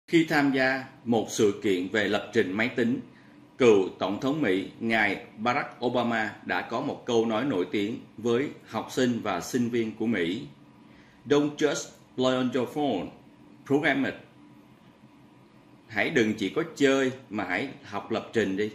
Khi tham gia một sự kiện về lập trình máy tính, cựu Tổng thống Mỹ ngài Barack Obama đã có một câu nói nổi tiếng với học sinh và sinh viên của Mỹ: "Don't just play on your phone, program it." Hãy đừng chỉ có chơi mà hãy học lập trình đi.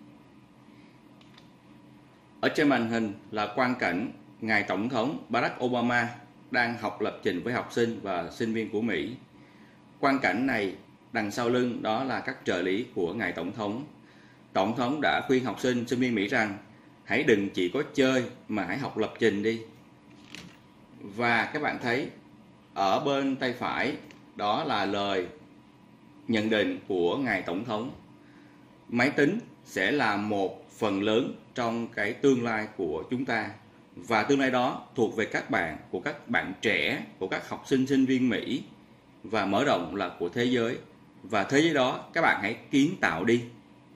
Ở trên màn hình là quang cảnh ngài Tổng thống Barack Obama đang học lập trình với học sinh và sinh viên của Mỹ. Quang cảnh này đằng sau lưng đó là các trợ lý của ngài Tổng thống. Tổng thống đã khuyên học sinh, sinh viên Mỹ rằng hãy đừng chỉ có chơi mà hãy học lập trình đi. Và các bạn thấy ở bên tay phải đó là lời nhận định của ngài Tổng thống. Máy tính sẽ là một phần lớn trong cái tương lai của chúng ta. Và tương lai đó thuộc về các bạn, của các bạn trẻ, của các học sinh, sinh viên Mỹ. Và mở rộng là của thế giới. Và thế giới đó các bạn hãy kiến tạo đi.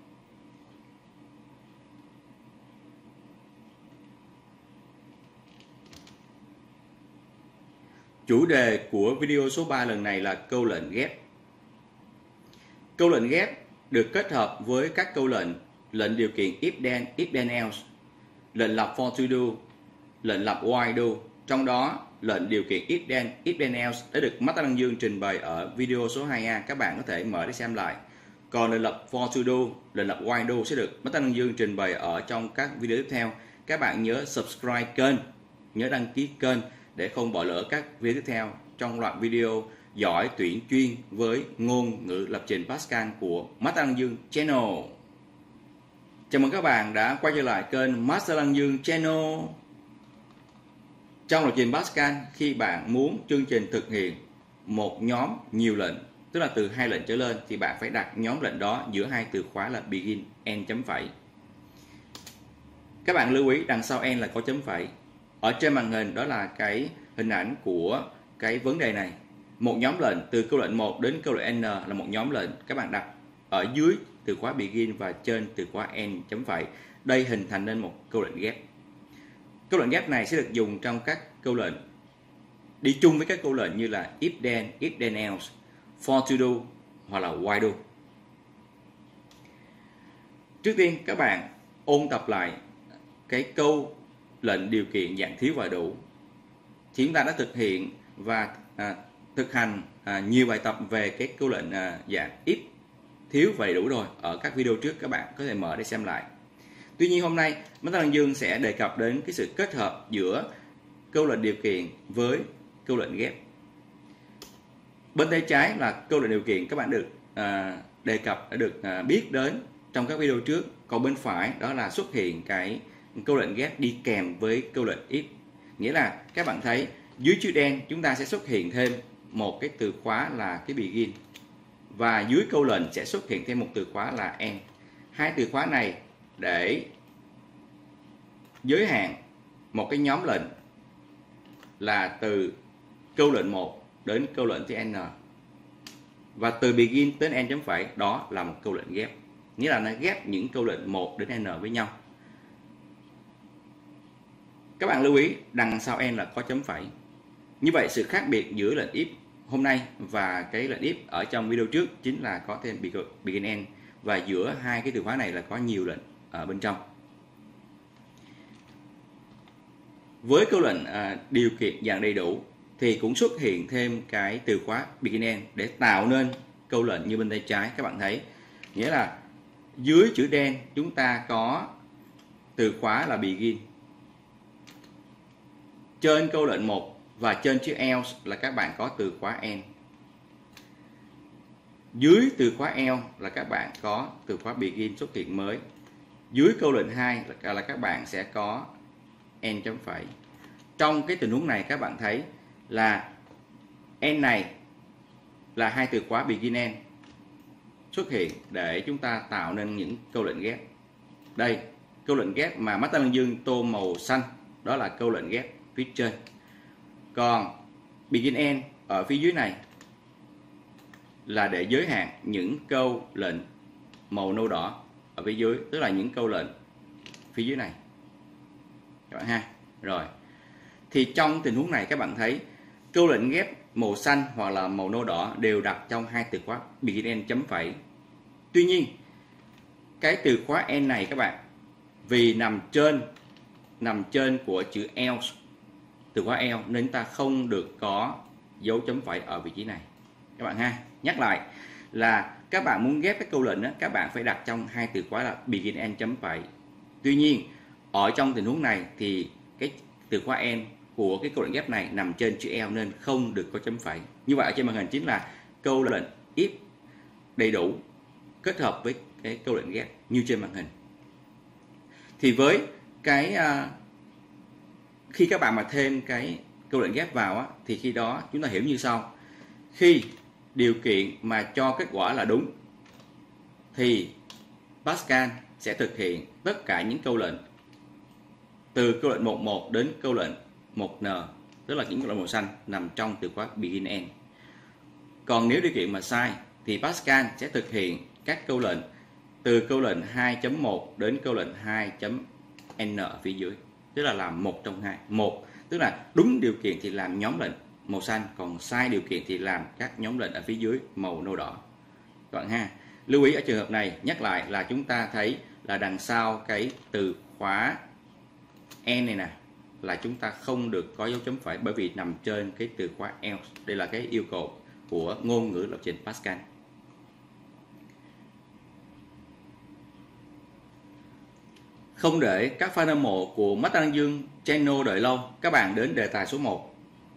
Chủ đề của video số 3 lần này là câu lệnh ghép. Câu lệnh ghép được kết hợp với các câu lệnh điều kiện if then else, lệnh lặp for to do, lệnh lặp while do. Trong đó, lệnh điều kiện if then else đã được Master Đăng Dương trình bày ở video số 2A. Các bạn có thể mở để xem lại. Còn lệnh lặp for to do, lệnh lặp while do sẽ được Master Đăng Dương trình bày ở trong các video tiếp theo. Các bạn nhớ subscribe kênh, nhớ đăng ký kênh để không bỏ lỡ các video tiếp theo trong loạt video giỏi tuyển chuyên với ngôn ngữ lập trình Pascal của Master Đăng Dương Channel. Chào mừng các bạn đã quay trở lại kênh Master Đăng Dương Channel. Trong lập trình Pascal, khi bạn muốn chương trình thực hiện một nhóm nhiều lệnh, tức là từ 2 lệnh trở lên, thì bạn phải đặt nhóm lệnh đó giữa hai từ khóa là begin, end chấm phẩy. Các bạn lưu ý đằng sau end là có chấm phẩy. Ở trên màn hình đó là cái hình ảnh của cái vấn đề này. Một nhóm lệnh từ câu lệnh 1 đến câu lệnh N là một nhóm lệnh. Các bạn đặt ở dưới từ khóa begin và trên từ khóa end chấm phẩy. Đây hình thành nên một câu lệnh ghép. Câu lệnh ghép này sẽ được dùng trong các câu lệnh đi chung với các câu lệnh như là if then else, for to do hoặc là while do. Trước tiên các bạn ôn tập lại cái câu lệnh điều kiện dạng thiếu và đủ. Thì chúng ta đã thực hiện và thực hành nhiều bài tập về cái câu lệnh dạng if, thiếu và đầy đủ rồi. Ở các video trước các bạn có thể mở để xem lại. Tuy nhiên hôm nay Master Đăng Dương sẽ đề cập đến cái sự kết hợp giữa câu lệnh điều kiện với câu lệnh ghép. Bên tay trái là câu lệnh điều kiện các bạn được đề cập, đã được biết đến trong các video trước. Còn bên phải đó là xuất hiện cái câu lệnh ghép đi kèm với câu lệnh if. Nghĩa là các bạn thấy dưới chữ đen chúng ta sẽ xuất hiện thêm một cái từ khóa là cái begin. Và dưới câu lệnh sẽ xuất hiện thêm một từ khóa là end. Hai từ khóa này để giới hạn một cái nhóm lệnh là từ câu lệnh 1 đến câu lệnh thứ n. Và từ begin đến end chấm phẩy đó là một câu lệnh ghép. Nghĩa là nó ghép những câu lệnh 1 đến n với nhau. Các bạn lưu ý đằng sau end là có chấm phẩy. Như vậy sự khác biệt giữa lệnh if hôm nay và cái lệnh if ở trong video trước chính là có thêm begin end. Và giữa hai cái từ khóa này là có nhiều lệnh ở bên trong. Với câu lệnh điều kiện dạng đầy đủ thì cũng xuất hiện thêm cái từ khóa begin end để tạo nên câu lệnh như bên tay trái các bạn thấy. Nghĩa là dưới chữ đen chúng ta có từ khóa là begin. Trên câu lệnh 1 và trên chữ else là các bạn có từ khóa end. Dưới từ khóa else là các bạn có từ khóa begin xuất hiện mới. Dưới câu lệnh 2 là các bạn sẽ có end chấm phẩy. Trong cái tình huống này các bạn thấy là end này là hai từ khóa begin end xuất hiện để chúng ta tạo nên những câu lệnh ghép. Đây, câu lệnh ghép mà Master Đăng Dương tô màu xanh đó là câu lệnh ghép phía trên. Còn begin end ở phía dưới này là để giới hạn những câu lệnh màu nâu đỏ ở phía dưới, tức là những câu lệnh phía dưới này các bạn ha. Rồi thì trong tình huống này các bạn thấy câu lệnh ghép màu xanh hoặc là màu nâu đỏ đều đặt trong hai từ khóa begin n chấm phẩy. Tuy nhiên cái từ khóa n này các bạn, vì nằm trên của chữ else, từ khóa else, nên ta không được có dấu chấm phẩy ở vị trí này các bạn ha. Nhắc lại là các bạn muốn ghép cái câu lệnh đó, các bạn phải đặt trong hai từ khóa là begin n chấm phẩy. Tuy nhiên ở trong tình huống này thì cái từ khóa n của cái câu lệnh ghép này nằm trên chữ else nên không được có chấm phẩy. Như vậy ở trên màn hình chính là câu lệnh if đầy đủ kết hợp với cái câu lệnh ghép như trên màn hình. Thì với cái khi các bạn mà thêm cái câu lệnh ghép vào á, thì khi đó chúng ta hiểu như sau: khi điều kiện mà cho kết quả là đúng thì Pascal sẽ thực hiện tất cả những câu lệnh từ câu lệnh 11 đến câu lệnh 1n, tức là những câu lệnh màu xanh nằm trong từ khóa begin n. Còn nếu điều kiện mà sai thì Pascal sẽ thực hiện các câu lệnh từ câu lệnh 2.1 đến câu lệnh 2.n ở phía dưới, tức là làm một trong hai. Một tức là đúng điều kiện thì làm nhóm lệnh màu xanh, còn sai điều kiện thì làm các nhóm lệnh ở phía dưới màu nâu đỏ. Các bạn ha, lưu ý ở trường hợp này, nhắc lại là chúng ta thấy là đằng sau cái từ khóa n này nè là chúng ta không được có dấu chấm phẩy, bởi vì nằm trên cái từ khóa else. Đây là cái yêu cầu của ngôn ngữ lập trình Pascal. Không để các fan hâm mộ của Mắt Đăng Dương Channel đợi lâu, các bạn đến đề tài số 1.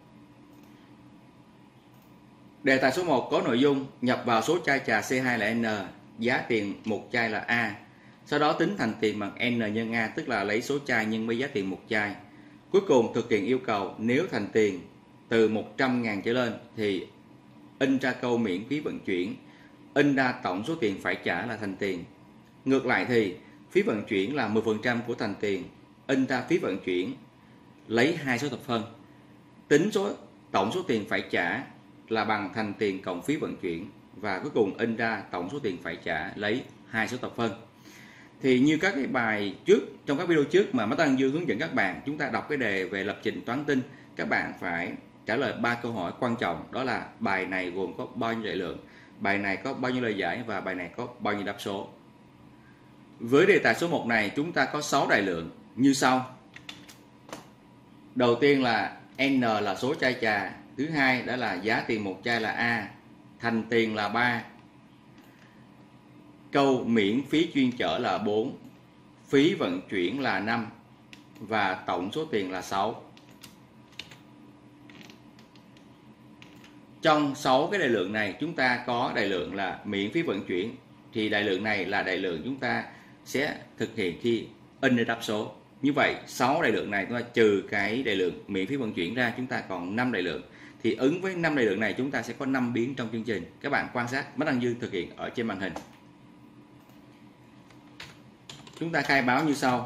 Đề tài số 1 có nội dung nhập vào số chai trà C2 là N, giá tiền một chai là A. Sau đó tính thành tiền bằng N nhân A, tức là lấy số chai nhân với giá tiền một chai. Cuối cùng thực hiện yêu cầu nếu thành tiền từ 100.000 trở lên thì in ra câu miễn phí vận chuyển, in ra tổng số tiền phải trả là thành tiền. Ngược lại thì phí vận chuyển là 10% của thành tiền, in ra phí vận chuyển, lấy 2 số thập phân, tính tổng số tiền phải trả là bằng thành tiền cộng phí vận chuyển, và cuối cùng in ra tổng số tiền phải trả lấy 2 số thập phân. Thì như các cái bài trước, trong các video trước mà Mắt Đăng Dương hướng dẫn các bạn, chúng ta đọc cái đề về lập trình toán tinh, các bạn phải trả lời 3 câu hỏi quan trọng, đó là bài này gồm có bao nhiêu đại lượng, bài này có bao nhiêu lời giải và bài này có bao nhiêu đáp số. Với đề tài số 1 này chúng ta có 6 đại lượng như sau. Đầu tiên là N là số chai trà, thứ hai đó là giá tiền một chai là A, thành tiền là 3, câu miễn phí chuyên chở là 4, phí vận chuyển là 5 và tổng số tiền là 6. Trong 6 cái đại lượng này chúng ta có đại lượng là miễn phí vận chuyển, thì đại lượng này là đại lượng chúng ta sẽ thực hiện khi in ra đáp số. Như vậy 6 đại lượng này chúng ta trừ cái đại lượng miễn phí vận chuyển ra, chúng ta còn 5 đại lượng. Thì ứng với 5 đại lượng này chúng ta sẽ có 5 biến trong chương trình. Các bạn quan sát Mắt Đăng Dương thực hiện ở trên màn hình. Chúng ta khai báo như sau.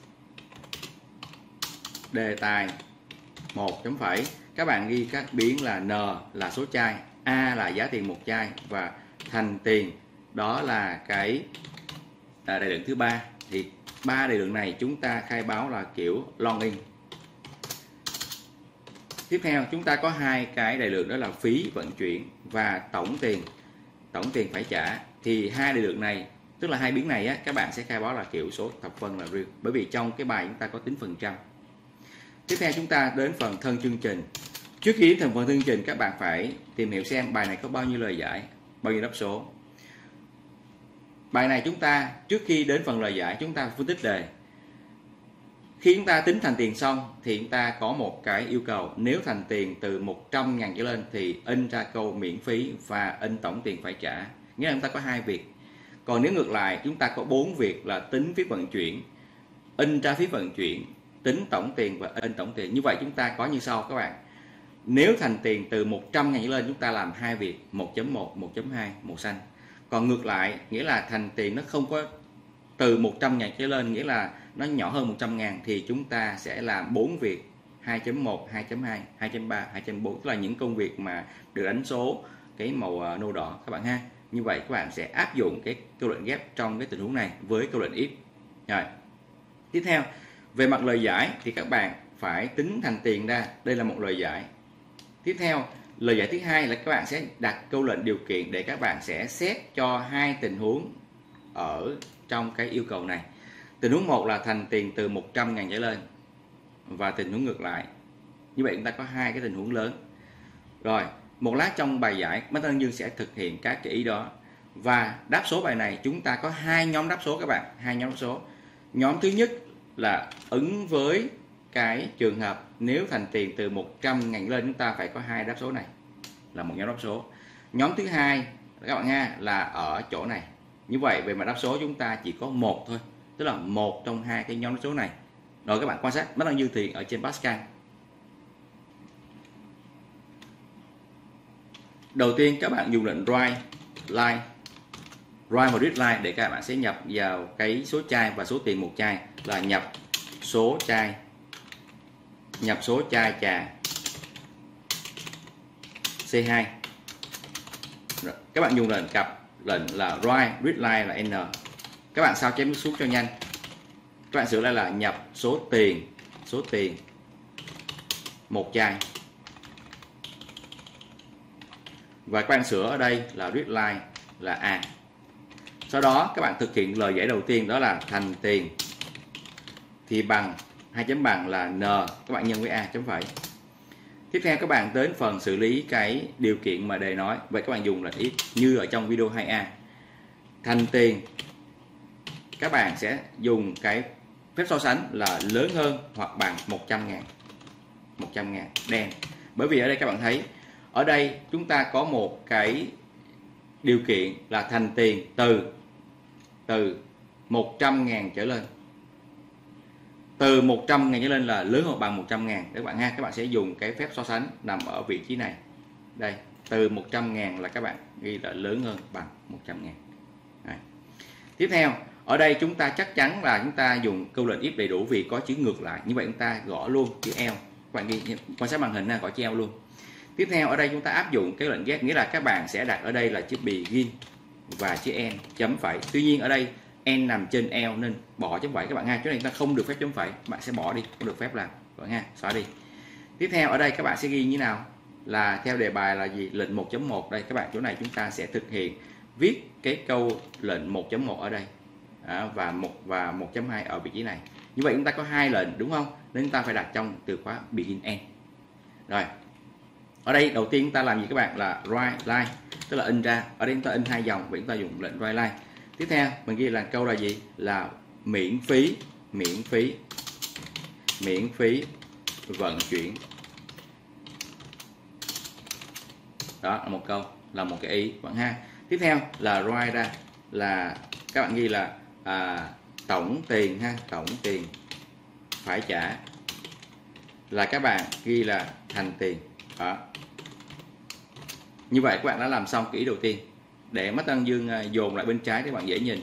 Đề tài 1 chấm phẩy, các bạn ghi các biến là N là số chai, A là giá tiền một chai và thành tiền đó là cái đại lượng thứ 3. Thì 3 đại lượng này chúng ta khai báo là kiểu long in. Tiếp theo chúng ta có 2 cái đại lượng, đó là phí vận chuyển và tổng tiền phải trả. Thì 2 đại lượng này, tức là 2 biến này á, các bạn sẽ khai báo là kiểu số thập phân là real, bởi vì trong cái bài chúng ta có tính phần trăm. Tiếp theo chúng ta đến phần thân chương trình. Trước khi đến phần thân chương trình, các bạn phải tìm hiểu xem bài này có bao nhiêu lời giải, bao nhiêu đáp số. Bài này chúng ta trước khi đến phần lời giải chúng ta phân tích đề. Khi chúng ta tính thành tiền xong thì chúng ta có một cái yêu cầu, nếu thành tiền từ 100.000 trở lên thì in ra câu miễn phí và in tổng tiền phải trả. Nghĩa là chúng ta có 2 việc. Còn nếu ngược lại chúng ta có 4 việc là tính phí vận chuyển, in ra phí vận chuyển, tính tổng tiền và in tổng tiền. Như vậy chúng ta có như sau các bạn. Nếu thành tiền từ 100.000 trở lên chúng ta làm 2 việc, 1.1, 1.2 màu xanh. Còn ngược lại nghĩa là thành tiền nó không có từ 100.000 trở lên, nghĩa là nó nhỏ hơn 100.000 thì chúng ta sẽ làm 4 việc, 2.1, 2.2, 2.3, 2.4, tức là những công việc mà được đánh số cái màu nâu đỏ các bạn ha. Như vậy các bạn sẽ áp dụng cái câu lệnh ghép trong cái tình huống này với câu lệnh if. Rồi. Tiếp theo, về mặt lời giải thì các bạn phải tính thành tiền ra, đây là một lời giải. Tiếp theo Lời giải thứ hai là các bạn sẽ đặt câu lệnh điều kiện để các bạn sẽ xét cho hai tình huống ở trong cái yêu cầu này. Tình huống 1 là thành tiền từ 100.000 trở lên, và tình huống ngược lại. Như vậy chúng ta có hai cái tình huống lớn. Rồi, một lát trong bài giải Master Dương sẽ thực hiện các cái ý đó. Và đáp số bài này chúng ta có hai nhóm đáp số các bạn, hai nhóm đáp số. Nhóm thứ nhất là ứng với cái trường hợp nếu thành tiền từ 100.000 lên, chúng ta phải có hai đáp số này, là một nhóm đáp số. Nhóm thứ hai các bạn ha là ở chỗ này. Như vậy về mặt đáp số chúng ta chỉ có một thôi, tức là một trong hai cái nhóm đáp số này. Rồi các bạn quan sát Master Dương thì ở trên Pascal. Đầu tiên các bạn dùng lệnh write line, write một read line để các bạn sẽ nhập vào cái số chai và số tiền một chai, là nhập số chai trà C2. Rồi, các bạn dùng lệnh là write read line là N. Các bạn sao chém xuống cho nhanh. Các bạn sửa lại là nhập số tiền một chai. Và các bạn sửa ở đây là read line là A. Sau đó các bạn thực hiện lời giải đầu tiên, đó là thành tiền thì bằng hai chấm bằng là N, các bạn nhân với A chấm phẩy. Tiếp theo các bạn đến phần xử lý cái điều kiện mà đề nói. Vậy các bạn dùng lệnh if như ở trong video 2A. Thành tiền các bạn sẽ dùng cái phép so sánh là lớn hơn hoặc bằng 100.000 đen. Bởi vì ở đây các bạn thấy, ở đây chúng ta có một cái điều kiện là thành tiền từ 100.000 trở lên. Từ 100.000 trở lên là lớn hoặc bằng 100.000 các bạn ha. Các bạn sẽ dùng cái phép so sánh nằm ở vị trí này. Đây, từ 100.000 là các bạn ghi là lớn hơn bằng 100.000. Đây. Tiếp theo, ở đây chúng ta chắc chắn là chúng ta dùng câu lệnh if đầy đủ vì có chữ ngược lại. Như vậy chúng ta gõ luôn chữ L. Các bạn ghi quan sát màn hình ha, gõ chữ L luôn. Tiếp theo ở đây chúng ta áp dụng cái lệnh get, nghĩa là các bạn sẽ đặt ở đây là chữ begin và chữ n chấm phẩy. Tuy nhiên ở đây n nằm trên L nên bỏ chấm phẩy các bạn ha. Chỗ này chúng ta không được phép chấm phẩy, bạn sẽ bỏ đi, không được phép làm các bạn ha, xóa đi. Tiếp theo ở đây các bạn sẽ ghi như nào, là theo đề bài là gì, lệnh 1.1 đây các bạn. Chỗ này chúng ta sẽ thực hiện viết cái câu lệnh 1.1 ở đây và 1.2 ở vị trí này. Như vậy chúng ta có hai lệnh đúng không, nên chúng ta phải đặt trong từ khóa begin n. Rồi ở đây đầu tiên chúng ta làm gì các bạn, là write line, tức là in ra. Ở đây chúng ta in hai dòng, vậy chúng ta dùng lệnh write line. Tiếp theo mình ghi là câu là gì, là miễn phí vận chuyển. Đó là một câu, là một cái ý bạn ha. Tiếp theo là write ra là các bạn ghi là tổng tiền ha, tổng tiền phải trả là các bạn ghi là thành tiền. Đó. Như vậy các bạn đã làm xong cái ý đầu tiên. Để Master Dương dồn lại bên trái để các bạn dễ nhìn.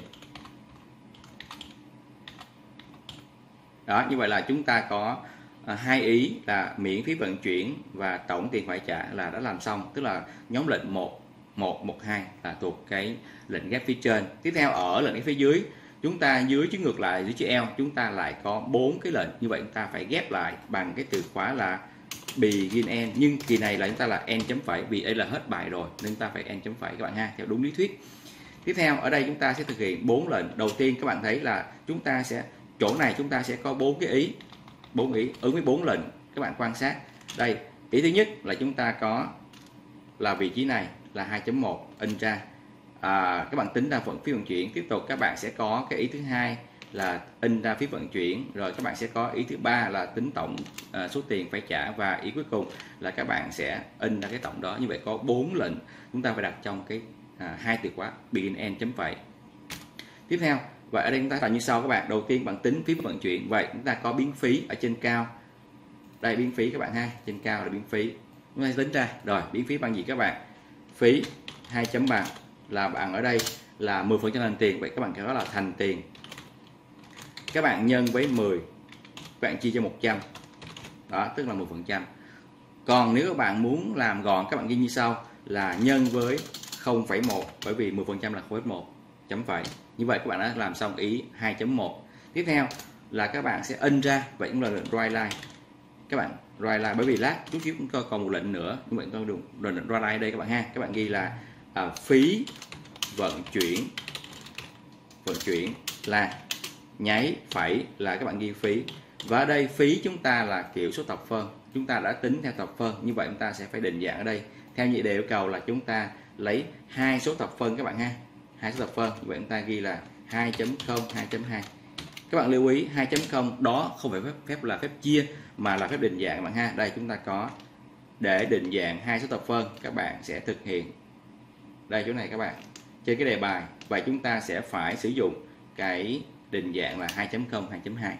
Đó, như vậy là chúng ta có hai ý là miễn phí vận chuyển và tổng tiền phải trả là đã làm xong, tức là nhóm lệnh 1.1.1.2 là thuộc cái lệnh ghép phía trên. Tiếp theo ở lệnh ghép phía dưới, chúng ta dưới chữ ngược lại dưới chữ L, chúng ta lại có 4 cái lệnh. Như vậy chúng ta phải ghép lại bằng cái từ khóa là begin n, nhưng kỳ này là chúng ta là n chấm phẩy vì đây là hết bài rồi nên chúng ta phải n chấm phẩy các bạn ha, theo đúng lý thuyết. Tiếp theo ở đây chúng ta sẽ thực hiện 4 lệnh. Đầu tiên các bạn thấy là chúng ta sẽ chỗ này chúng ta sẽ có 4 cái ý, 4 ý ứng với 4 lệnh. Các bạn quan sát đây, ý thứ nhất là chúng ta có là vị trí này là 2.1 in ra. Các bạn tính ra phí vận chuyển. Tiếp tục các bạn sẽ có cái ý thứ hai là in ra phí vận chuyển, rồi các bạn sẽ có ý thứ ba là tính tổng số tiền phải trả, và ý cuối cùng là các bạn sẽ in ra cái tổng đó. Như vậy có 4 lệnh chúng ta phải đặt trong cái hai từ khóa begin n chấm phẩy. Tiếp theo và ở đây chúng ta làm như sau các bạn. Đầu tiên bạn tính phí vận chuyển. Vậy chúng ta có biến phí ở trên cao, đây biến phí các bạn ha, trên cao là biến phí chúng ta tính ra. Rồi biến phí bằng gì các bạn, phí hai chấm bằng là bằng ở đây là 10% thành tiền. Vậy các bạn có là thành tiền, các bạn nhân với 10, các bạn chia cho 100, đó tức là 10%. Còn nếu các bạn muốn làm gọn, các bạn ghi như sau là nhân với 0,1, bởi vì 10% là 0,1 chấm phẩy. Như vậy các bạn đã làm xong ý 2.1. Tiếp theo là các bạn sẽ in ra, vậy cũng là lệnh write line. các bạn write line, bởi vì lát chút xíu chúng tôi còn một lệnh nữa, chúng bạn tôi dùng lệnh write line đây các bạn ha. Các bạn ghi là phí vận chuyển là nháy phẩy là các bạn ghi phí, và ở đây phí chúng ta là kiểu số thập phân, chúng ta đã tính theo thập phân, như vậy chúng ta sẽ phải định dạng ở đây theo như đề yêu cầu là chúng ta lấy hai số thập phân các bạn ha, hai số thập phân, như vậy chúng ta ghi là 2.0 2.2. Các bạn lưu ý 2.0 đó không phải phép là phép chia mà là phép định dạng các bạn ha. Đây chúng ta có để định dạng hai số thập phân, các bạn sẽ thực hiện đây chỗ này các bạn trên cái đề bài, và chúng ta sẽ phải sử dụng cái định dạng là 2.0 2.2.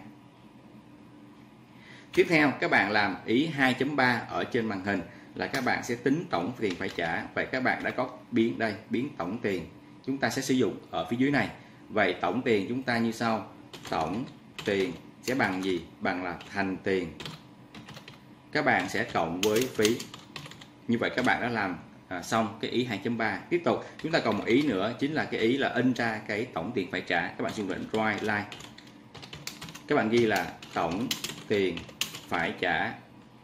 Tiếp theo các bạn làm ý 2.3 ở trên màn hình là các bạn sẽ tính tổng tiền phải trả. Vậy các bạn đã có biến đây, biến tổng tiền chúng ta sẽ sử dụng ở phía dưới này. Vậy tổng tiền chúng ta như sau: tổng tiền sẽ bằng gì? Bằng là thành tiền, các bạn sẽ cộng với phí. Như vậy các bạn đã làm xong cái ý 2.3. Tiếp tục chúng ta còn một ý nữa, chính là cái ý là in ra cái tổng tiền phải trả. Các bạn dùng lệnh write line, các bạn ghi là tổng tiền phải trả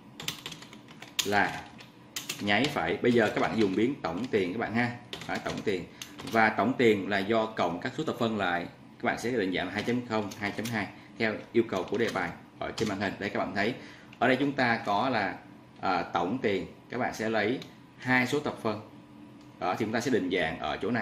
là nháy phẩy. Bây giờ các bạn dùng biến tổng tiền các bạn ha, phải tổng tiền, và tổng tiền là do cộng các số thập phân lại, các bạn sẽ định dạng là 2.0 2.2 theo yêu cầu của đề bài ở trên màn hình. Đây các bạn thấy ở đây chúng ta có là tổng tiền, các bạn sẽ lấy hai số thập phân đó, thì chúng ta sẽ định dạng ở chỗ này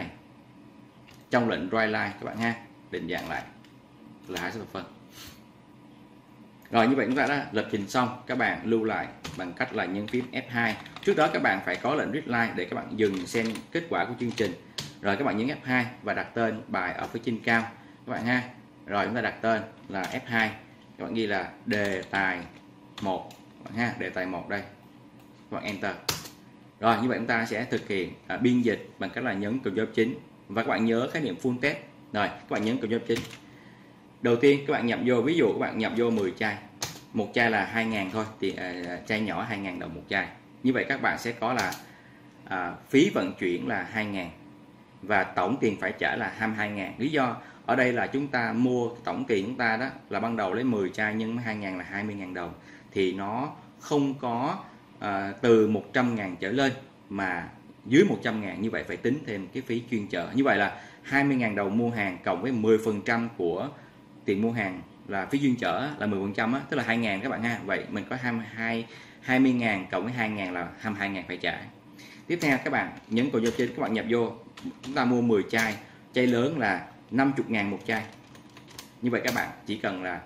trong lệnh write line các bạn ha, định dạng lại là hai số thập phân. Rồi như vậy chúng ta đã lập trình xong, các bạn lưu lại bằng cách là nhấn phím F2. Trước đó các bạn phải có lệnh read line để các bạn dừng xem kết quả của chương trình. Rồi các bạn nhấn F2 và đặt tên bài ở phía trên cao các bạn ha. Rồi chúng ta đặt tên là F2, các bạn ghi là đề tài 1 các bạn ha, đề tài 1 đây. Các bạn enter. Rồi như vậy chúng ta sẽ thực hiện biên dịch bằng cách là nhấn Ctrl F9, và các bạn nhớ khái niệm full test. Rồi các bạn nhấn Ctrl F9. Đầu tiên các bạn nhập vô, ví dụ các bạn nhập vô 10 chai, một chai là 2.000 thôi, thì chai nhỏ 2.000 đồng một chai. Như vậy các bạn sẽ có là phí vận chuyển là 2.000 và tổng tiền phải trả là 22.000. Lý do ở đây là chúng ta mua tổng tiền chúng ta đó là ban đầu lấy 10 chai nhân 2.000 là 20.000 đồng, thì nó không có từ 100.000 trở lên mà dưới 100.000, như vậy phải tính thêm cái phí chuyên chở. Như vậy là 20.000 đồng mua hàng cộng với 10% của tiền mua hàng là phí chuyên chở là 10% á, tức là 2.000 các bạn ha. Vậy mình có 20.000 cộng với 2.000 là 22.000 phải trả. Tiếp theo các bạn nhấn Ctrl trên, các bạn nhập vô, chúng ta mua 10 chai, chai lớn là 50.000 một chai. Như vậy các bạn chỉ cần là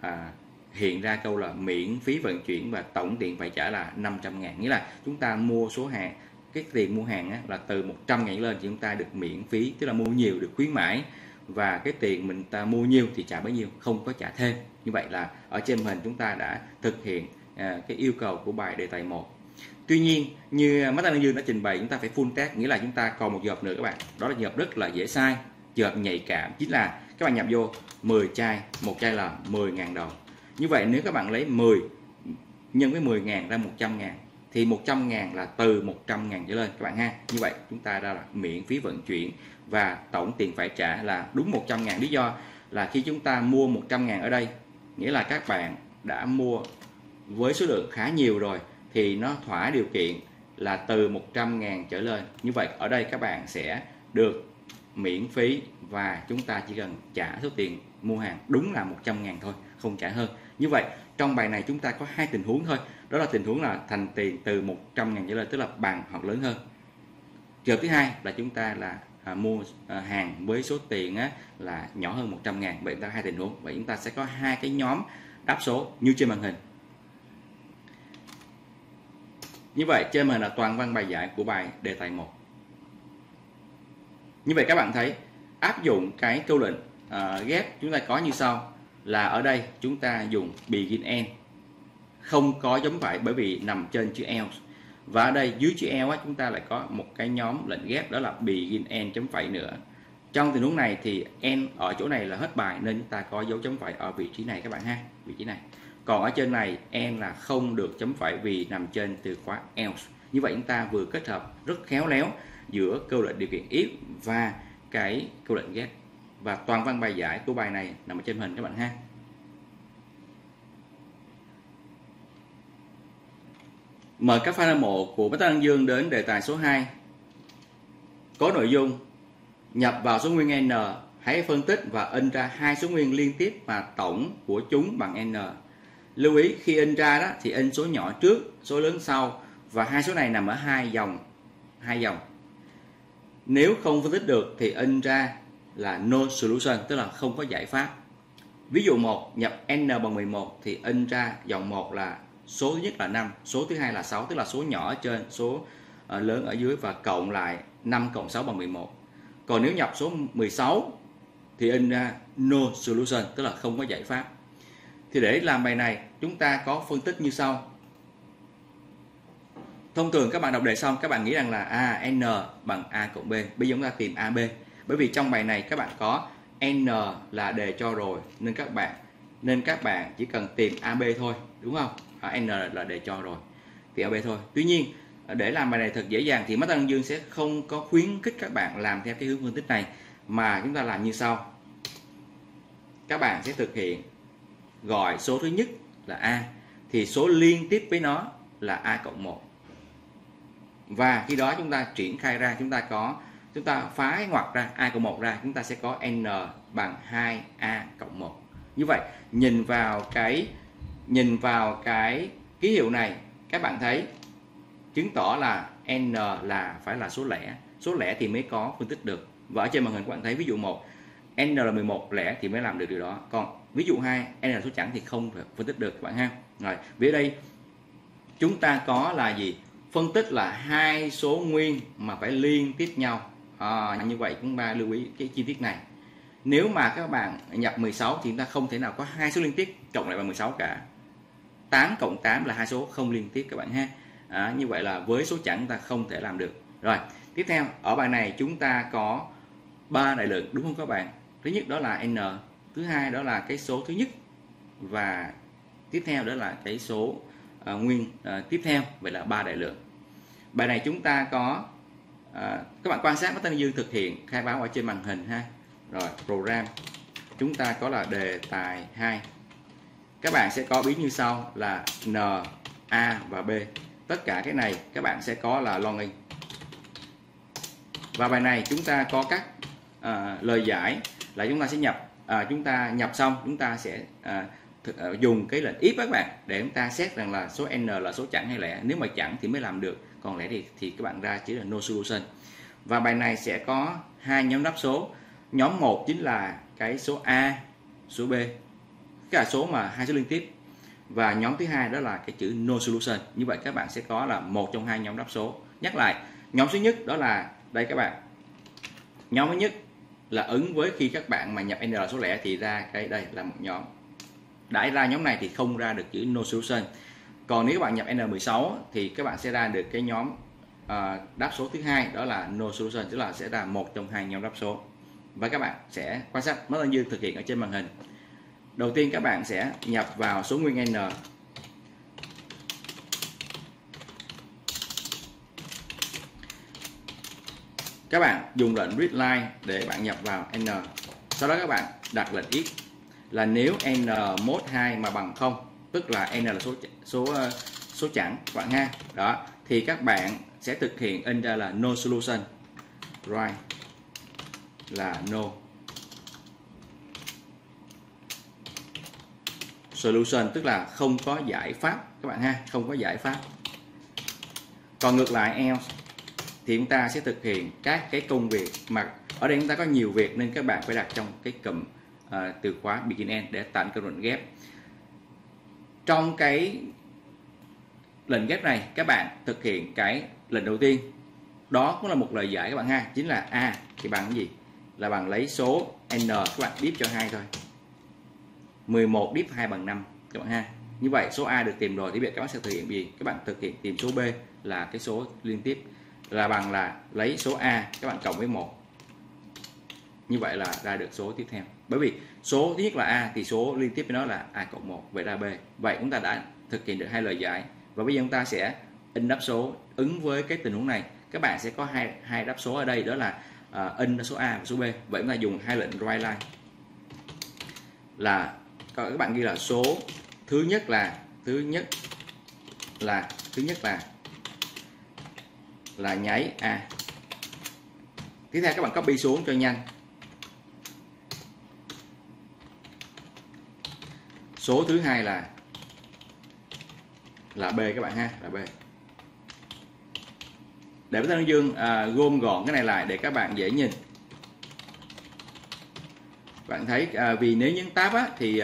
hiện ra câu là miễn phí vận chuyển và tổng tiền phải trả là 500.000, nghĩa là chúng ta mua số hàng, cái tiền mua hàng á, là từ 100.000 lên thì chúng ta được miễn phí, tức là mua nhiều được khuyến mãi, và cái tiền mình ta mua nhiêu thì trả bấy nhiêu, không có trả thêm. Như vậy là ở trên màn hình chúng ta đã thực hiện cái yêu cầu của bài đề tài 1. Tuy nhiên như Master Lương Dương đã trình bày, chúng ta phải full test, nghĩa là chúng ta còn một trường hợp nữa các bạn, đó là trường hợp rất là dễ sai, trường hợp nhạy cảm, chính là các bạn nhập vô 10 chai, một chai là 10.000 đồng. Như vậy nếu các bạn lấy 10 nhân với 10.000 ra 100.000 thì 100.000 là từ 100.000 trở lên các bạn ha. Như vậy chúng ta đã là miễn phí vận chuyển và tổng tiền phải trả là đúng 100.000. Lý do là khi chúng ta mua 100.000 ở đây, nghĩa là các bạn đã mua với số lượng khá nhiều rồi, thì nó thỏa điều kiện là từ 100.000 trở lên. Như vậy ở đây các bạn sẽ được miễn phí và chúng ta chỉ cần trả số tiền mua hàng đúng là 100.000 thôi, không trả hơn. Như vậy trong bài này chúng ta có hai tình huống thôi, đó là tình huống là thành tiền từ 100.000 trở lên, tức là bằng hoặc lớn hơn. Trường hợp thứ hai là chúng ta là mua hàng với số tiền là nhỏ hơn 100.000. Vậy chúng ta hai tình huống, vậy chúng ta sẽ có hai cái nhóm đáp số như trên màn hình. Như vậy trên màn hình là toàn văn bài giải của bài đề tài 1. Như vậy các bạn thấy áp dụng cái câu lệnh ghép chúng ta có như sau, là ở đây chúng ta dùng begin end, không có dấu phẩy bởi vì nằm trên chữ else, và ở đây dưới chữ else chúng ta lại có một cái nhóm lệnh ghép, đó là begin end chấm phẩy nữa. Trong tình huống này thì end ở chỗ này là hết bài nên chúng ta có dấu chấm phẩy ở vị trí này các bạn ha, vị trí này. Còn ở trên này end là không được chấm phẩy vì nằm trên từ khóa else. Như vậy chúng ta vừa kết hợp rất khéo léo giữa câu lệnh điều kiện if và cái câu lệnh ghép, và toàn văn bài giải của bài này nằm ở trên hình các bạn ha. Mời các fan hâm mộ của Bách An Dương đến đề tài số 2. Có nội dung nhập vào số nguyên n, hãy phân tích và in ra hai số nguyên liên tiếp và tổng của chúng bằng n. Lưu ý khi in ra đó thì in số nhỏ trước, số lớn sau và hai số này nằm ở hai dòng. Nếu không phân tích được thì in ra là no solution, tức là không có giải pháp. Ví dụ 1, nhập n bằng 11 thì in ra dòng 1 là số thứ nhất là 5, số thứ hai là 6, tức là số nhỏ ở trên, số lớn ở dưới và cộng lại 5 cộng 6 bằng 11. Còn nếu nhập số 16 thì in ra no solution, tức là không có giải pháp. Thì để làm bài này chúng ta có phân tích như sau. Thông thường các bạn đọc đề xong các bạn nghĩ rằng là n bằng a cộng b. Bây giờ chúng ta tìm ab. Bởi vì trong bài này các bạn có n là đề cho rồi nên các bạn chỉ cần tìm ab thôi, đúng không? N là đề cho rồi, tìm ab thôi. Tuy nhiên để làm bài này thật dễ dàng thì Bách An Dương sẽ không có khuyến khích các bạn làm theo cái hướng phân tích này, mà chúng ta làm như sau. Các bạn sẽ thực hiện gọi số thứ nhất là a thì số liên tiếp với nó là a cộng 1. Và khi đó chúng ta triển khai ra, chúng ta phái ngoặc ra a cộng 1 ra, chúng ta sẽ có n bằng 2a cộng 1. Như vậy nhìn vào cái ký hiệu này các bạn thấy chứng tỏ là n là phải là số lẻ thì mới có phân tích được. Và ở trên màn hình các bạn thấy ví dụ 1 n là 11 lẻ thì mới làm được điều đó. Còn ví dụ 2 n là số chẵn thì không thể phân tích được các bạn ha. Rồi, vì ở đây chúng ta có là gì? Phân tích là hai số nguyên mà phải liên tiếp nhau. Như vậy chúng ta lưu ý cái chi tiết này. Nếu mà các bạn nhập 16 thì chúng ta không thể nào có hai số liên tiếp cộng lại bằng 16 cả. 8 cộng 8 là hai số không liên tiếp các bạn ha. Như vậy là với số chẵn ta không thể làm được. Rồi, tiếp theo ở bài này chúng ta có 3 đại lượng đúng không các bạn? Thứ nhất đó là n, thứ hai đó là cái số thứ nhất và tiếp theo đó là cái số nguyên tiếp theo. Vậy là 3 đại lượng. Bài này chúng ta có các bạn quan sát Bách An Dương thực hiện khai báo ở trên màn hình ha. Rồi, program chúng ta có là đề tài 2. Các bạn sẽ có biến như sau là n, a và b. Tất cả cái này các bạn sẽ có là login. Và bài này chúng ta có các lời giải là chúng ta sẽ chúng ta nhập xong chúng ta sẽ dùng cái lệnh if các bạn để chúng ta xét rằng là số n là số chẵn hay lẻ. Nếu mà chẵn thì mới làm được, còn lẻ thì các bạn ra chỉ là no solution. Và bài này sẽ có hai nhóm đáp số. Nhóm 1 chính là cái số a, số b, cái là số mà hai số liên tiếp. Và nhóm thứ hai đó là cái chữ no solution. Như vậy các bạn sẽ có là một trong hai nhóm đáp số. Nhắc lại, nhóm thứ nhất đó là đây các bạn. Nhóm thứ nhất là ứng với khi các bạn mà nhập n là số lẻ thì ra cái đây là một nhóm. Đã ra nhóm này thì không ra được chữ no solution. Còn nếu các bạn nhập n16 thì các bạn sẽ ra được cái nhóm đáp số thứ hai đó là no solution, tức là sẽ ra một trong hai nhóm đáp số. Và các bạn sẽ quan sát Bách An Dương thực hiện ở trên màn hình. Đầu tiên các bạn sẽ nhập vào số nguyên n. Các bạn dùng lệnh readline để bạn nhập vào n. Sau đó các bạn đặt lệnh if là nếu n mốt 2 mà bằng 0, tức là n là số chẵn các bạn ha. Đó, thì các bạn sẽ thực hiện in ra là no solution. Right là no solution, tức là không có giải pháp các bạn ha, không có giải pháp. Còn ngược lại else thì chúng ta sẽ thực hiện các cái công việc mà ở đây chúng ta có nhiều việc nên các bạn phải đặt trong cái cụm từ khóa begin end để tạo cái lệnh ghép. Trong cái lệnh ghép này các bạn thực hiện cái lệnh đầu tiên, đó cũng là một lời giải các bạn ha, chính là a thì bằng cái gì? Là bằng lấy số n các bạn điếp cho 2 thôi. 11 điếp 2 bằng 5 các bạn ha. Như vậy số a được tìm rồi thì bây giờ các bạn sẽ thực hiện gì? Các bạn thực hiện tìm số b là cái số liên tiếp là bằng là lấy số a các bạn cộng với 1. Như vậy là ra được số tiếp theo. Bởi vì số thứ nhất là a thì số liên tiếp với nó là a cộng 1, vậy ra b. Vậy chúng ta đã thực hiện được hai lời giải. Và bây giờ chúng ta sẽ in đáp số ứng với cái tình huống này. Các bạn sẽ có hai đáp số ở đây, đó là in số a và số b. Vậy chúng ta dùng hai lệnh write line là các bạn ghi là số thứ nhất là là nháy A. Tiếp theo các bạn copy xuống cho nhanh. Số thứ hai là B các bạn ha, là B. Để Bách Tân Dương gom gọn cái này lại để các bạn dễ nhìn. Bạn thấy vì nếu nhấn tab á, thì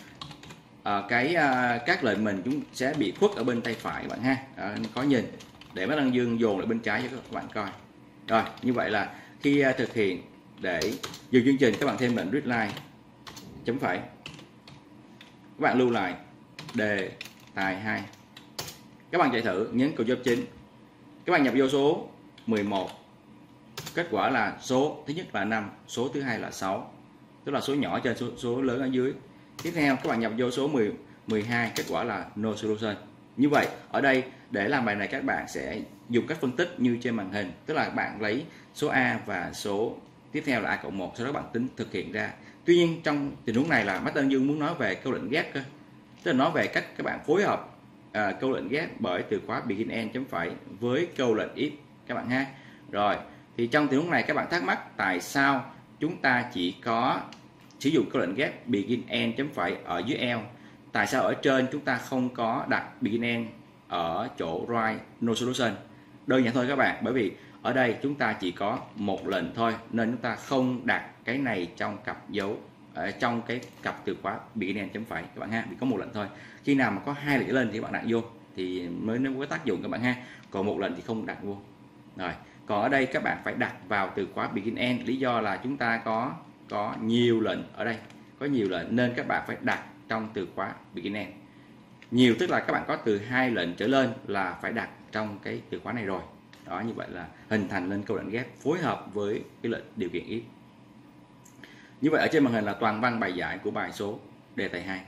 các lệnh mình chúng sẽ bị khuất ở bên tay phải các bạn ha, khó nhìn. Để Bách Tân Dương dồn lại bên trái cho các bạn coi. Rồi, như vậy là khi thực hiện để dừng chương trình, các bạn thêm lệnh readline chấm phẩy. Các bạn lưu lại đề tài 2. Các bạn chạy thử, nhấn Ctrl F9. Các bạn nhập vô số 11. Kết quả là số thứ nhất là 5, số thứ hai là 6. Tức là số nhỏ trên, số lớn ở dưới. Tiếp theo các bạn nhập vô số 12, kết quả là no solution. Như vậy, ở đây để làm bài này các bạn sẽ dùng cách phân tích như trên màn hình. Tức là bạn lấy số A và số tiếp theo là A+1, sau đó bạn tính thực hiện ra. Tuy nhiên trong tình huống này là Bách Tân Dương muốn nói về câu lệnh ghép cơ. Tức là nói về cách các bạn phối hợp câu lệnh ghép bởi từ khóa begin end chấm phẩy với câu lệnh if các bạn ha. Rồi, thì trong tình huống này các bạn thắc mắc tại sao chúng ta chỉ có sử dụng câu lệnh ghép begin end chấm phẩy ở dưới L. Tại sao ở trên chúng ta không có đặt begin end ở chỗ right no solution? Đơn giản thôi các bạn, bởi vì ở đây chúng ta chỉ có một lệnh thôi nên chúng ta không đặt cái này trong cặp dấu ở trong cái cặp từ khóa begin end chấm phẩy các bạn ha, vì có một lệnh thôi. Khi nào mà có hai lệnh lên thì các bạn đặt vô thì mới có tác dụng các bạn ha. Còn một lệnh thì không đặt vô. Rồi, còn ở đây các bạn phải đặt vào từ khóa begin end, lý do là chúng ta có nhiều lệnh ở đây, có nhiều lệnh nên các bạn phải đặt trong từ khóa begin end. Nhiều tức là các bạn có từ 2 lệnh trở lên là phải đặt trong cái từ khóa này rồi. Đó, như vậy là hình thành lên câu lệnh ghép phối hợp với cái lệnh điều kiện if. Như vậy ở trên màn hình là toàn văn bài giải của bài số đề tài 2.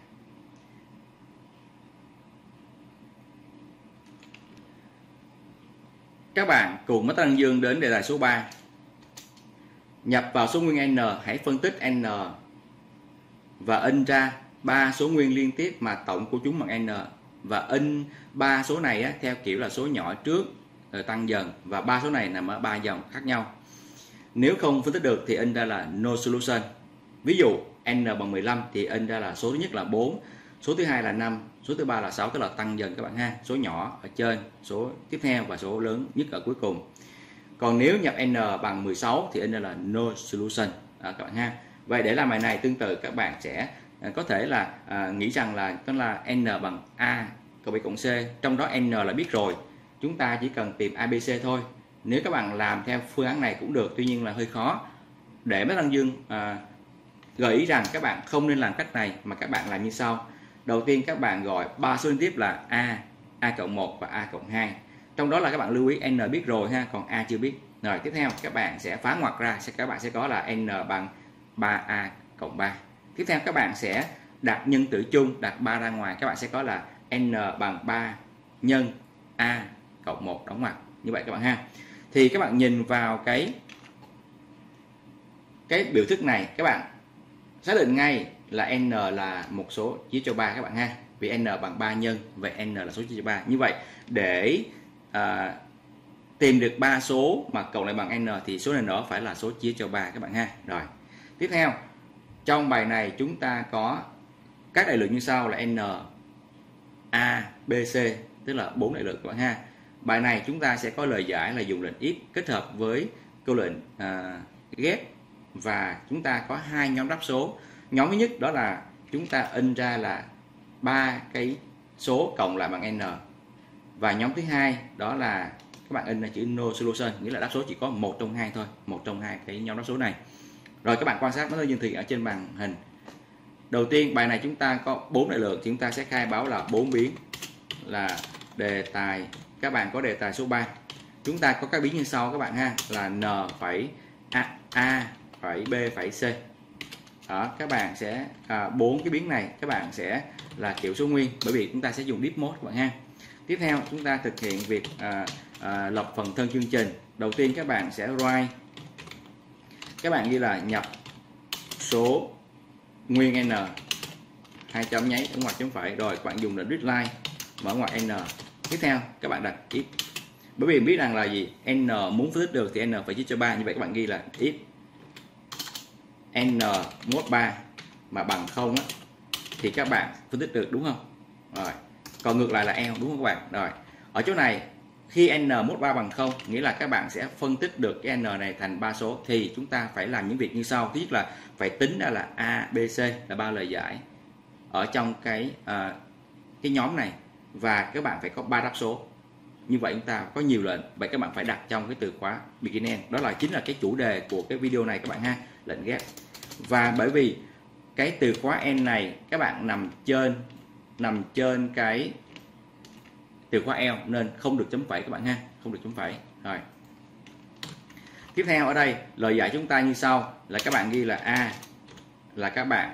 Các bạn cùng Bách Tân Dương đến đề tài số 3. Nhập vào số nguyên n, hãy phân tích n và in ra 3 số nguyên liên tiếp mà tổng của chúng bằng n, và in 3 số này theo kiểu là số nhỏ trước rồi tăng dần, và 3 số này nằm ở 3 dòng khác nhau. Nếu không phân tích được thì in ra là no solution. Ví dụ n bằng 15 thì in ra là số thứ nhất là 4, số thứ hai là 5, số thứ ba là 6, tức là tăng dần các bạn ha. Số nhỏ ở trên, số tiếp theo và số lớn nhất ở cuối cùng. Còn nếu nhập n bằng 16 thì in ra là no solution các bạn ha. Vậy để làm bài này tương tự, các bạn sẽ có thể là nghĩ rằng là đó là n bằng a cộng b cộng c, trong đó n là biết rồi, chúng ta chỉ cần tìm abc thôi. Nếu các bạn làm theo phương án này cũng được, tuy nhiên là hơi khó. Để Bách Tân Dương gợi ý rằng các bạn không nên làm cách này mà các bạn làm như sau. Đầu tiên các bạn gọi 3 số liên tiếp là a, a+1 và a+2. Trong đó là các bạn lưu ý n biết rồi ha, còn a chưa biết. Rồi tiếp theo các bạn sẽ phá ngoặc ra, các bạn sẽ có là n bằng 3a cộng 3. Tiếp theo các bạn sẽ đặt nhân tử chung, đặt 3 ra ngoài, các bạn sẽ có là n bằng 3 nhân a cộng 1 đóng ngoặc. Như vậy các bạn ha. Thì các bạn nhìn vào cái biểu thức này, các bạn xác định ngay là n là một số chia cho 3 các bạn ha. Vì n bằng 3 nhân, vậy n là số chia cho 3. Như vậy để tìm được 3 số mà cộng lại bằng n thì số này nó phải là số chia cho 3 các bạn ha. Rồi. Tiếp theo, trong bài này chúng ta có các đại lượng như sau là n, a, b, c, tức là 4 đại lượng các bạn ha. Bài này chúng ta sẽ có lời giải là dùng lệnh if kết hợp với câu lệnh ghép, và chúng ta có 2 nhóm đáp số. Nhóm thứ nhất đó là chúng ta in ra là 3 cái số cộng lại bằng n, và nhóm thứ hai đó là các bạn in ra chữ no solution, nghĩa là đáp số chỉ có một trong hai thôi, một trong hai cái nhóm đáp số này. Rồi các bạn quan sát nó dương thị ở trên màn hình. Đầu tiên bài này chúng ta có 4 đại lượng, chúng ta sẽ khai báo là 4 biến là đề tài. Các bạn có đề tài số 3. Chúng ta có các biến như sau các bạn ha, là n phẩy a phẩy b phẩy c. Đó, các bạn sẽ 4 cái biến này các bạn sẽ là kiểu số nguyên, bởi vì chúng ta sẽ dùng deep mode các bạn ha. Tiếp theo chúng ta thực hiện việc lập phần thân chương trình. Đầu tiên các bạn sẽ write, các bạn ghi là nhập số nguyên n, 2 chấm nháy ở ngoặc chấm phẩy, rồi các bạn dùng lệnh readline mở ngoặc n. Tiếp theo các bạn đặt if Bởi vì mình biết rằng là gì, n muốn phân tích được thì n phải chia cho 3. Như vậy các bạn ghi là if n mốt 3 mà bằng 0 á, thì các bạn phân tích được, đúng không? Rồi. Còn ngược lại là L, đúng không các bạn? Rồi. Ở chỗ này khi n mốt 3 bằng 0 nghĩa là các bạn sẽ phân tích được cái n này thành 3 số, thì chúng ta phải làm những việc như sau. Thứ nhất là phải tính ra là A, B, C là 3 lời giải ở trong cái nhóm này, và các bạn phải có 3 đáp số. Như vậy chúng ta có nhiều lệnh, vậy các bạn phải đặt trong cái từ khóa begin. Đó là chính là cái chủ đề của cái video này các bạn ha, lệnh ghép. Và bởi vì cái từ khóa n này các bạn nằm trên cái từ khóa L nên không được chấm phẩy các bạn ha, không được chấm phẩy. Rồi. Tiếp theo ở đây lời giải chúng ta như sau, là các bạn ghi là A là các bạn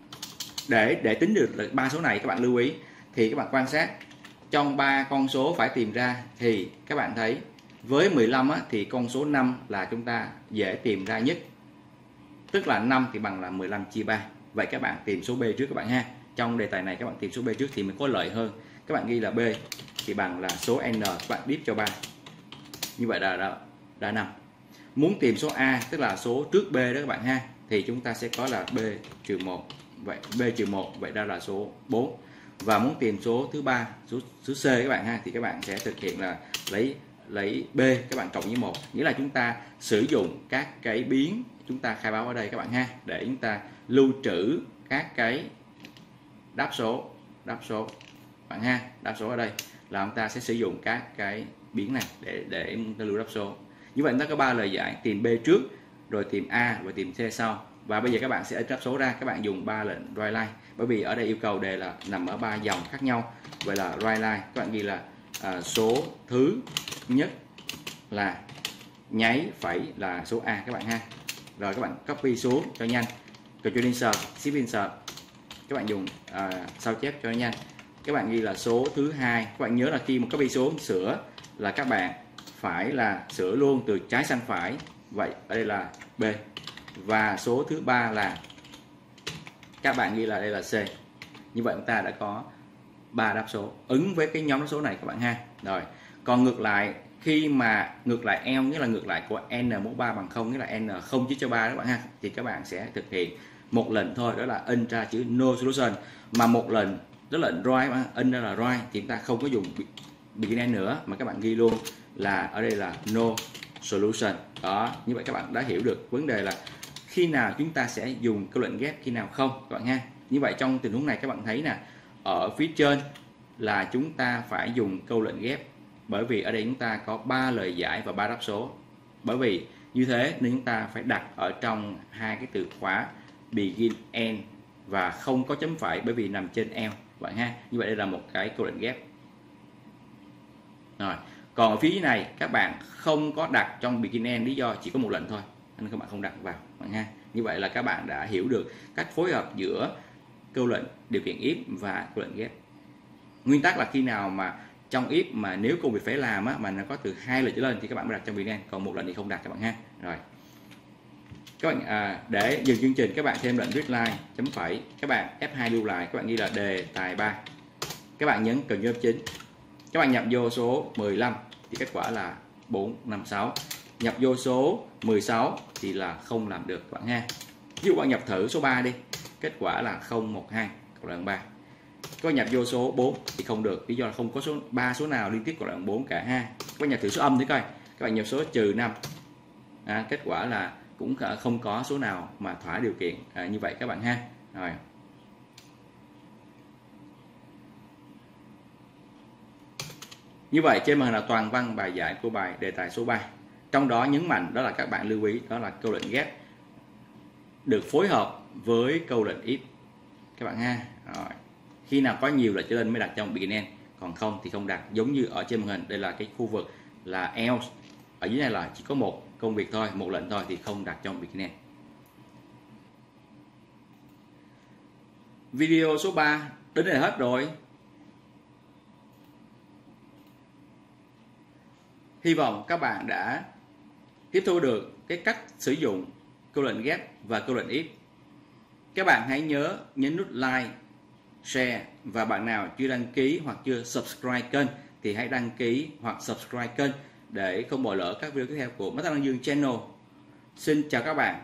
để tính được 3 số này, các bạn lưu ý thì các bạn quan sát trong 3 con số phải tìm ra, thì các bạn thấy với 15 á, thì con số 5 là chúng ta dễ tìm ra nhất, tức là 5 thì bằng là 15 chia 3. Vậy các bạn tìm số B trước các bạn ha. Trong đề tài này các bạn tìm số B trước thì mình có lợi hơn. Các bạn ghi là B thì bằng là số n, các bạn điếp cho 3. Như vậy là 5. Muốn tìm số A tức là số trước B đó các bạn ha, thì chúng ta sẽ có là B trừ 1. Vậy B trừ 1 vậy đó là số 4. Và muốn tìm số thứ 3, số C các bạn ha, thì các bạn sẽ thực hiện là lấy B các bạn cộng với 1. Nghĩa là chúng ta sử dụng các cái biến chúng ta khai báo ở đây các bạn ha, để chúng ta lưu trữ các cái đáp số bạn ha. Đáp số ở đây là chúng ta sẽ sử dụng các cái biến này để chúng ta lưu đáp số. Như vậy chúng ta có 3 lời giải, tìm B trước, rồi tìm A, rồi tìm C sau. Và bây giờ các bạn sẽ in đáp số ra, các bạn dùng 3 lệnh write line. Bởi vì ở đây yêu cầu đề là nằm ở 3 dòng khác nhau. Vậy là write line, các bạn ghi là số thứ nhất là nháy phẩy là số A các bạn ha. Rồi các bạn copy xuống cho nhanh. Ctrl Insert, Shift Insert. Các bạn dùng sao chép cho nhanh. Các bạn ghi là số thứ hai. Các bạn nhớ là khi một copy xuống sửa là các bạn phải là sửa luôn từ trái sang phải. Vậy ở đây là B. Và số thứ ba là các bạn ghi là đây là C. Như vậy chúng ta đã có 3 đáp số ứng với cái nhóm đáp số này các bạn ha. Rồi. Còn ngược lại, khi mà ngược lại L nghĩa là ngược lại của n mũ 3 bằng 0, nghĩa là n không chia cho 3 các bạn ha, thì các bạn sẽ thực hiện một lệnh thôi, đó là in ra chữ no solution. Mà một lệnh đó là lệnh write, in ra là write thì chúng ta không có dùng begin nữa, mà các bạn ghi luôn là ở đây là no solution. Đó, như vậy các bạn đã hiểu được vấn đề là khi nào chúng ta sẽ dùng câu lệnh ghép, khi nào không các bạn ha. Như vậy trong tình huống này các bạn thấy nè, ở phía trên là chúng ta phải dùng câu lệnh ghép, bởi vì ở đây chúng ta có 3 lời giải và 3 đáp số. Bởi vì như thế nên chúng ta phải đặt ở trong hai cái từ khóa begin end và không có chấm phẩy, bởi vì nằm trên L bạn ha. Như vậy đây là một cái câu lệnh ghép. Rồi, còn ở phía dưới này các bạn không có đặt trong begin end, lý do chỉ có một lệnh thôi nên các bạn không đặt vào bạn ha. Như vậy là các bạn đã hiểu được cách phối hợp giữa câu lệnh điều kiện if và câu lệnh ghép. Nguyên tắc là khi nào mà trong if mà nếu công việc phải làm á, mà nó có từ 2 lệnh trở lên thì các bạn mới đặt trong begin end, còn một lệnh thì không đặt các bạn ha. Rồi. Các bạn để dừng chương trình các bạn thêm lệnh readline chấm phẩy, các bạn F2 lưu lại, các bạn ghi là đề tài 3. Các bạn nhấn Ctrl F9. Các bạn nhập vô số 15 thì kết quả là 456. Nhập vô số 16 thì là không làm được các bạn ha. Ví dụ bạn nhập thử số 3 đi, kết quả là 012 cộng lần 3. Các bạn nhập vô số 4 thì không được, lý do là không có số 3 số nào liên tiếp cộng lần 4 cả ha. Các bạn nhập thử số âm thử coi, các bạn nhập số trừ 5. Kết quả là cũng không có số nào mà thỏa điều kiện như vậy các bạn ha. Rồi. Như vậy trên màn hình là toàn văn bài giải của bài đề tài số 3. Trong đó nhấn mạnh đó là các bạn lưu ý đó là câu lệnh ghép được phối hợp với câu lệnh if các bạn ha. Rồi. Khi nào có nhiều lệnh trở lên mới đặt trong begin end, còn không thì không đặt. Giống như ở trên màn hình đây là cái khu vực là else, ở dưới này là chỉ có một công việc thôi, một lệnh thôi thì không đặt trong begin end. Video số 3 đến đây là hết rồi. Hy vọng các bạn đã tiếp thu được cái cách sử dụng câu lệnh ghép và câu lệnh if. Các bạn hãy nhớ nhấn nút like, share, và bạn nào chưa đăng ký hoặc chưa subscribe kênh thì hãy đăng ký hoặc subscribe kênh để không bỏ lỡ các video tiếp theo của Master Đăng Dương Channel. Xin chào các bạn.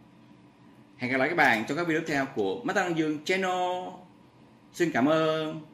Hẹn gặp lại các bạn trong các video tiếp theo của Master Đăng Dương Channel. Xin cảm ơn.